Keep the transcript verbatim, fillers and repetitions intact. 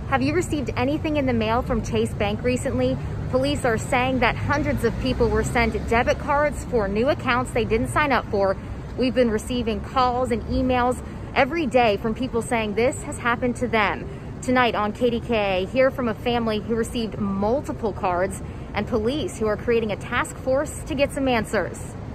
Have you received anything in the mail from Chase Bank recently? Police are saying that hundreds of people were sent debit cards for new accounts they didn't sign up for. We've been receiving calls and emails every day from people saying this has happened to them. Tonight on K D K A, hear from a family who received multiple cards and police who are creating a task force to get some answers.